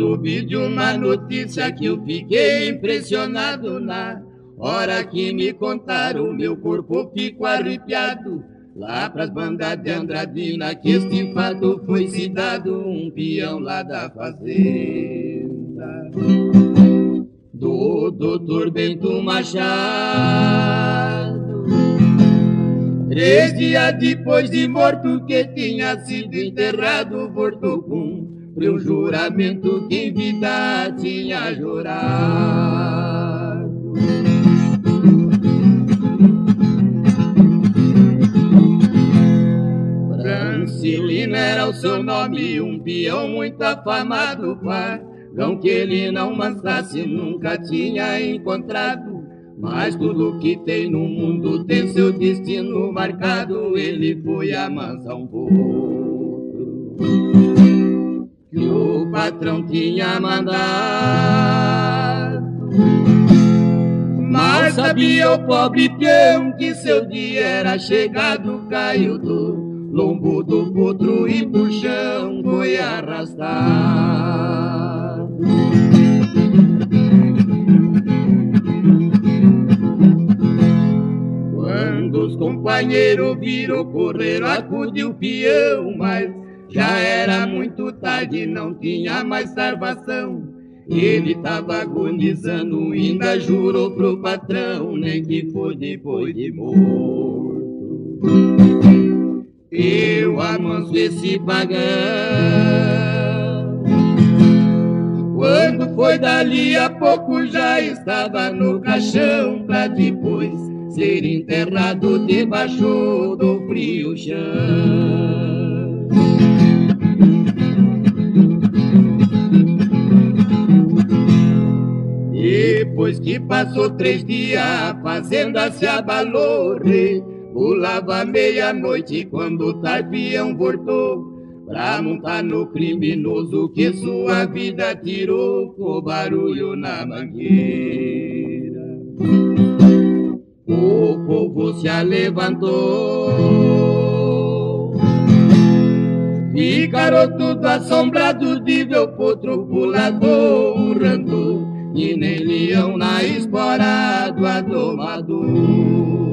soube de uma notícia que eu fiquei impressionado. Na hora que me contaram, meu corpo ficou arrepiado. Lá pras bandas de Andradina que este fato foi citado, um peão lá da fazenda do Dr. Bento Machado. 3 dias depois de morto, que tinha sido enterrado, voltou cumpriu um juramento que em vida tinha jurado. Francilino era o seu nome, um peão muito afamado, pagão que ele não mansasse nunca tinha encontrado. Mas tudo que tem no mundo tem seu destino marcado. Ele foi amansar um potro que o patrão tinha mandado. Mas sabia o pobre peão que seu dia era chegado. Caiu do lombo do potro e pro chão foi arrastado. Quando os companheiros viram correr, acudiu o peão, mas já era muito tarde, não tinha mais salvação. Ele tava agonizando, ainda jurou pro patrão, nem que for depois de morto eu amanso esse pagão. Quando foi dali a pouco já estava no caixão, pra depois ser enterrado debaixo do frio chão. Depois que passou 3 dias, a fazenda se abalou. Pulava meia-noite quando o tarpião voltou pra montar no criminoso que sua vida tirou, com barulho na mangueira. O povo se levantou, ficaram tudo assombrados de ver o potro pulador, urrando, e nem leão na espora do adomador.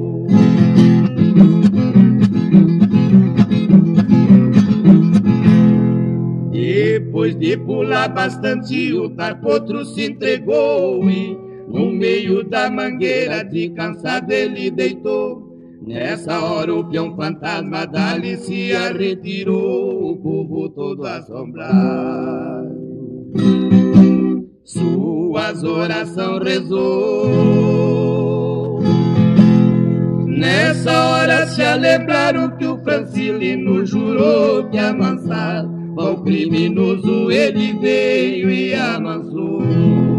Depois de pular bastante, o potro se entregou e no meio da mangueira, de cansado, ele deitou. Nessa hora o peão fantasma dali se retirou, o povo todo assombrado suas orações rezou. Nessa hora se lembraram que o Francilino jurou que amansar o criminoso, ele veio e amansou.